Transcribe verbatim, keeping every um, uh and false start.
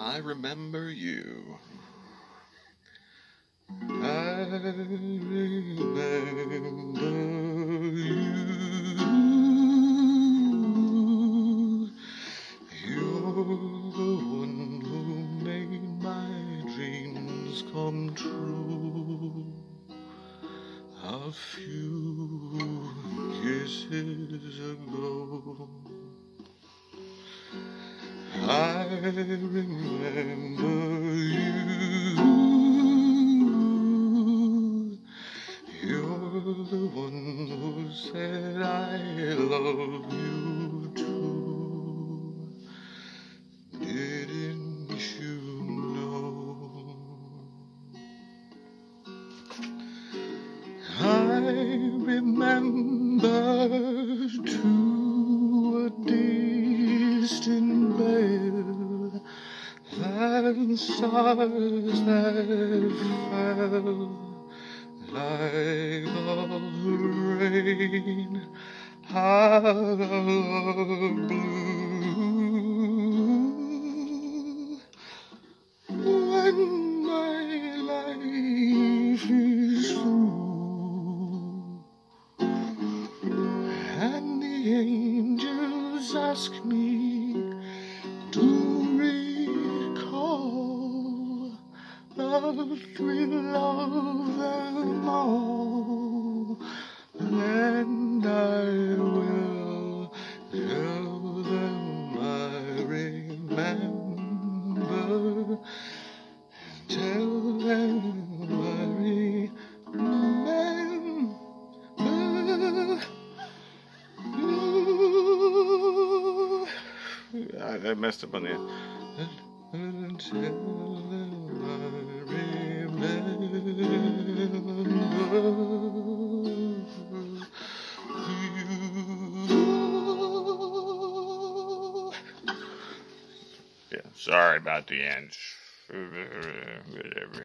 I remember you. I remember you. You're the one who made my dreams come true. A few kisses ago, I remember you. You're the one who said I love you too. Didn't you know? I remember too a distant bell, and stars that fell like the rain out of blue. When my life is through and the angels ask me to recall the thrill of them all, and I will tell them I remember, tell them I remember you. I messed up on the end. Tell them I remember you. Yeah, sorry about the end. Whatever.